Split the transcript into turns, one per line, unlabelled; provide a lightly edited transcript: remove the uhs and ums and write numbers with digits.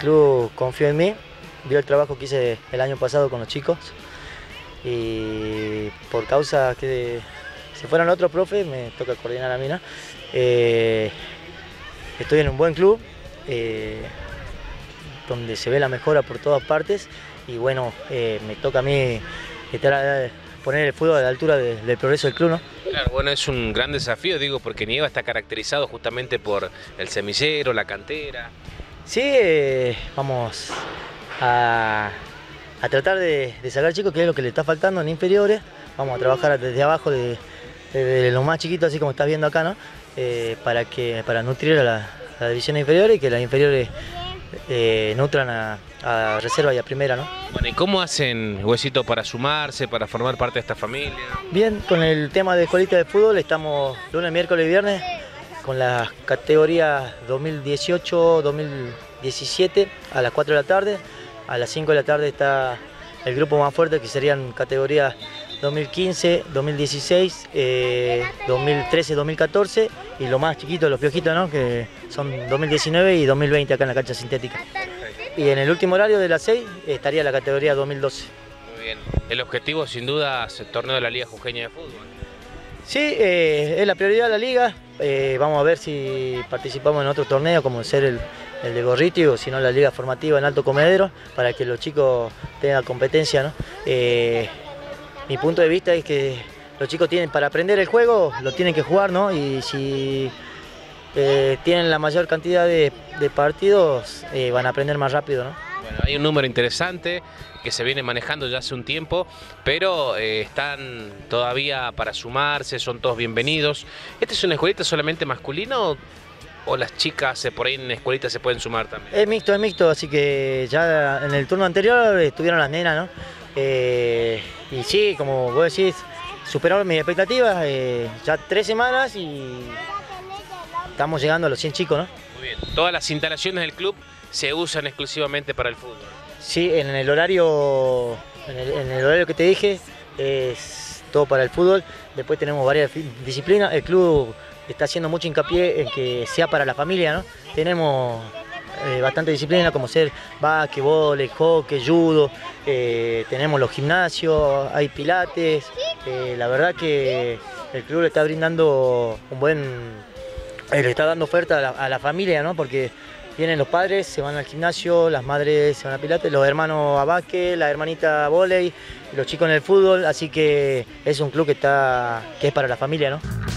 club confió en mí, vio el trabajo que hice el año pasado con los chicos y por causa que se fueron otros profes, me toca coordinar a mí, ¿no? Estoy en un buen club, donde se ve la mejora por todas partes y bueno, me toca a mí poner el fútbol a la altura del progreso del club, ¿no?
Claro, bueno, es un gran desafío, digo, porque Nieva está caracterizado justamente por el semillero, la cantera.
Sí, vamos a tratar de sacar chicos, que es lo que le está faltando en inferiores. Vamos a trabajar desde abajo, desde lo más chiquito, así como estás viendo acá, ¿no? Para nutrir a la división inferior y que las inferiores nutran a reserva y a primera, ¿no?
Bueno, ¿y cómo hacen, Huesito, para sumarse, para formar parte de esta familia?
Bien, con el tema de escuelita de fútbol estamos lunes, miércoles y viernes con las categorías 2018, 2017 a las 4 de la tarde. A las 5 de la tarde está el grupo más fuerte, que serían categorías 2015, 2016, 2013, 2014 y lo más chiquito, los piojitos, ¿no? Que son 2019 y 2020 acá en la cancha sintética. Y en el último horario de las 6 estaría la categoría 2012.
Muy bien. El objetivo sin duda es el torneo de la Liga Jujeña de Fútbol.
Sí, es la prioridad de la liga. Vamos a ver si participamos en otro torneo como ser el de Gorriti o si no la liga formativa en Alto Comedero para que los chicos tengan competencia, ¿no? Mi punto de vista es que los chicos tienen, para aprender el juego, lo tienen que jugar, ¿no? Y si tienen la mayor cantidad de partidos, van a aprender más rápido, ¿no?
Bueno, hay un número interesante que se viene manejando ya hace un tiempo, pero están todavía para sumarse, son todos bienvenidos. ¿Esta es una escuelita solamente masculina o las chicas por ahí en escuelitas se pueden sumar también?
Es mixto, así que ya en el turno anterior estuvieron las nenas, ¿no? Y sí, como vos decís, superaron mis expectativas, ya 3 semanas y estamos llegando a los 100 chicos, ¿no?
Muy bien. Todas las instalaciones del club se usan exclusivamente para el fútbol.
Sí, en el horario que te dije es todo para el fútbol. Después tenemos varias disciplinas. El club está haciendo mucho hincapié en que sea para la familia, ¿no? Tenemos bastante disciplina como ser básquet, vóley, hockey, judo. Tenemos los gimnasios, hay pilates. La verdad que el club le está brindando le está dando oferta a la familia, ¿no? Porque vienen los padres, se van al gimnasio, las madres se van a pilates, los hermanos a básquet, la hermanita a vóley, los chicos en el fútbol, así que es un club que es para la familia, ¿no?